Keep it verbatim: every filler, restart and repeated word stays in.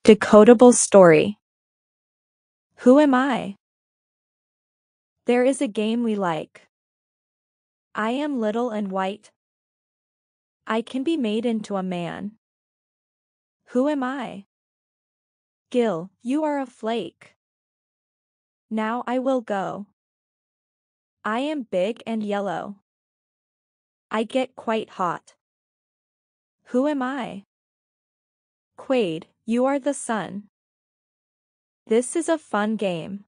Decodable story. Who am I? There is a game we like. I am little and white. I can be made into a man. Who am I? Gil, you are a flake. Now I will go. I am big and yellow. I get quite hot. Who am I? Quaid, you are the sun. This is a fun game.